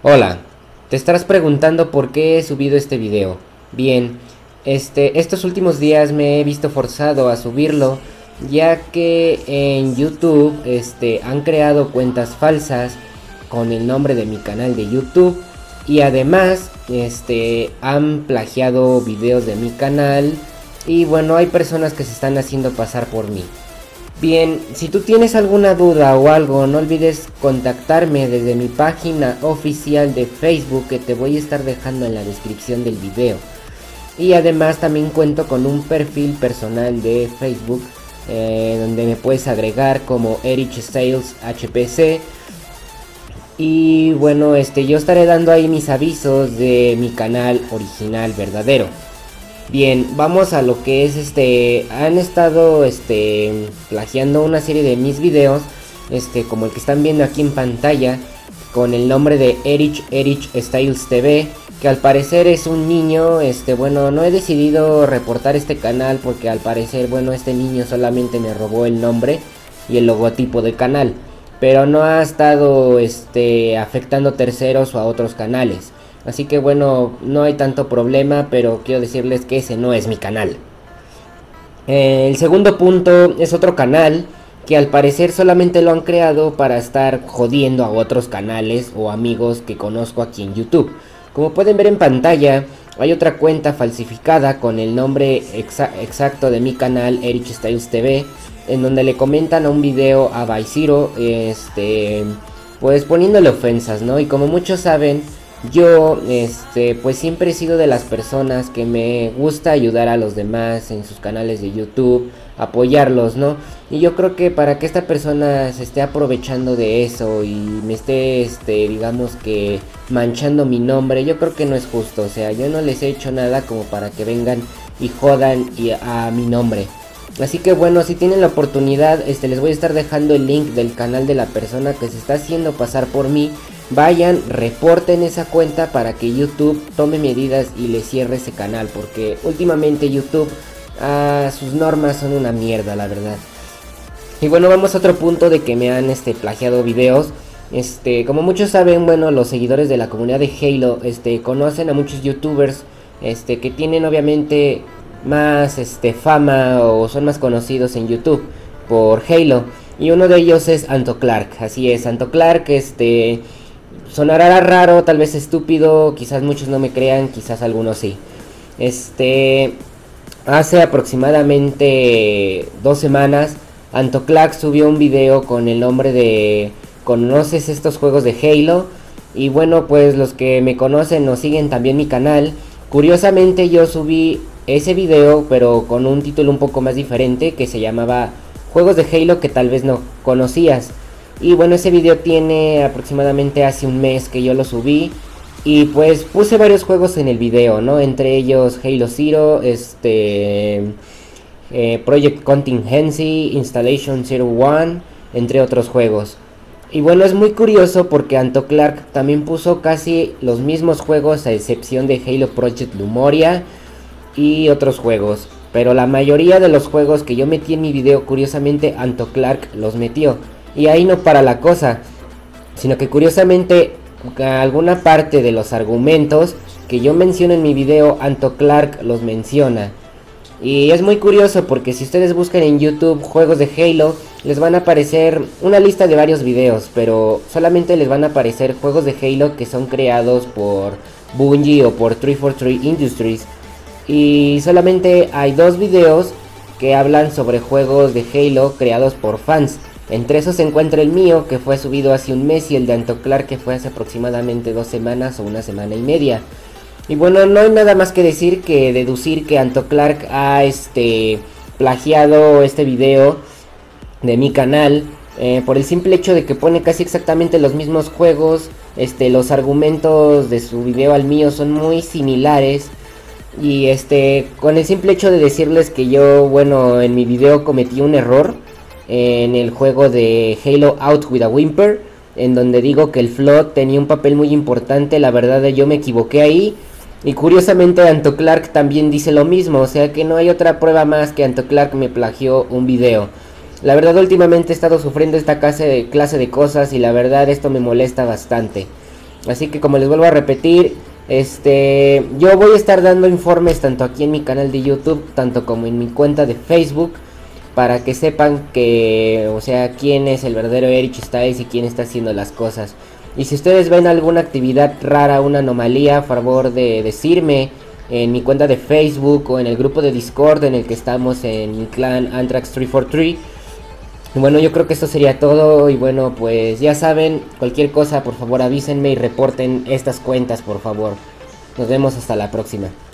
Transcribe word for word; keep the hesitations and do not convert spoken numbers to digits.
Hola, te estarás preguntando por qué he subido este video. Bien, este, estos últimos días me he visto forzado a subirlo, ya que en YouTube este, han creado cuentas falsas con el nombre de mi canal de YouTube y además este, han plagiado videos de mi canal y bueno, hay personas que se están haciendo pasar por mí. Bien, si tú tienes alguna duda o algo, no olvides contactarme desde mi página oficial de Facebook que te voy a estar dejando en la descripción del video. Y además también cuento con un perfil personal de Facebook eh, donde me puedes agregar como Erich Styles H P C. Y bueno, este, yo estaré dando ahí mis avisos de mi canal original verdadero. Bien, vamos a lo que es este, han estado este plagiando una serie de mis videos, este como el que están viendo aquí en pantalla, con el nombre de Erich Erich Styles T V, que al parecer es un niño. Este bueno, no he decidido reportar este canal porque al parecer, bueno, este niño solamente me robó el nombre y el logotipo del canal, pero no ha estado este afectando terceros o a otros canales. Así que bueno, no hay tanto problema, pero quiero decirles que ese no es mi canal. Eh, el segundo punto es otro canal que al parecer solamente lo han creado para estar jodiendo a otros canales o amigos que conozco aquí en YouTube. Como pueden ver en pantalla, hay otra cuenta falsificada con el nombre exa exacto de mi canal, Erich Styles T V, en donde le comentan a un video a Vicero, este, pues poniéndole ofensas, ¿no? Y como muchos saben, yo, este, pues siempre he sido de las personas que me gusta ayudar a los demás en sus canales de YouTube, apoyarlos, ¿no? Y yo creo que para que esta persona se esté aprovechando de eso y me esté, este, digamos que manchando mi nombre, yo creo que no es justo. O sea, yo no les he hecho nada como para que vengan y jodan y a, a mi nombre. Así que bueno, si tienen la oportunidad, este, les voy a estar dejando el link del canal de la persona que se está haciendo pasar por mí. Vayan, reporten esa cuenta para que YouTube tome medidas y le cierre ese canal, porque últimamente YouTube, ah, sus normas son una mierda, la verdad. Y bueno, vamos a otro punto de que me han este, plagiado videos. Este, como muchos saben, bueno, los seguidores de la comunidad de Halo este, conocen a muchos youtubers este, que tienen obviamente más este, fama o son más conocidos en YouTube por Halo. Y uno de ellos es Anto Clark. Así es, Anto Clark, este... sonará raro, tal vez estúpido, quizás muchos no me crean, quizás algunos sí. Este, hace aproximadamente dos semanas, Anto Clark subió un video con el nombre de ¿conoces estos juegos de Halo? Y bueno, pues los que me conocen o siguen también mi canal, curiosamente yo subí ese video, pero con un título un poco más diferente, que se llamaba Juegos de Halo que tal vez no conocías. Y bueno, ese video tiene aproximadamente hace un mes que yo lo subí. Y pues puse varios juegos en el video, ¿no? Entre ellos Halo Zero, este, eh, Project Contingency, Installation Zero One, entre otros juegos. Y bueno, es muy curioso porque Anto Clark también puso casi los mismos juegos, a excepción de Halo Project Lumoria y otros juegos. Pero la mayoría de los juegos que yo metí en mi video, curiosamente Anto Clark los metió. Y ahí no para la cosa, sino que curiosamente alguna parte de los argumentos que yo menciono en mi video, Anto Clark los menciona. Y es muy curioso porque si ustedes buscan en YouTube juegos de Halo, les van a aparecer una lista de varios videos, pero solamente les van a aparecer juegos de Halo que son creados por Bungie o por trescientos cuarenta y tres Industries. Y solamente hay dos videos que hablan sobre juegos de Halo creados por fans. Entre esos se encuentra el mío, que fue subido hace un mes, y el de Anto Clark, que fue hace aproximadamente dos semanas o una semana y media. Y bueno, no hay nada más que decir que deducir que Anto Clark ha este, plagiado este video de mi canal, eh, por el simple hecho de que pone casi exactamente los mismos juegos. Este, los argumentos de su video al mío son muy similares. Y este, con el simple hecho de decirles que yo, bueno, en mi video cometí un error en el juego de Halo Out with a Whimper, en donde digo que el flood tenía un papel muy importante, la verdad yo me equivoqué ahí. Y curiosamente Anto Clark también dice lo mismo, o sea que no hay otra prueba más que Anto Clark me plagió un video. La verdad últimamente he estado sufriendo esta clase de, clase de cosas y la verdad esto me molesta bastante. Así que como les vuelvo a repetir, este, yo voy a estar dando informes tanto aquí en mi canal de YouTube, tanto como en mi cuenta de Facebook, para que sepan que, o sea, quién es el verdadero Eric Styles y quién está haciendo las cosas. Y si ustedes ven alguna actividad rara, una anomalía, a favor de decirme en mi cuenta de Facebook o en el grupo de Discord en el que estamos en mi clan Anthrax tres cuatro tres. Y bueno, yo creo que esto sería todo. Y bueno, pues ya saben, cualquier cosa por favor avísenme y reporten estas cuentas, por favor. Nos vemos hasta la próxima.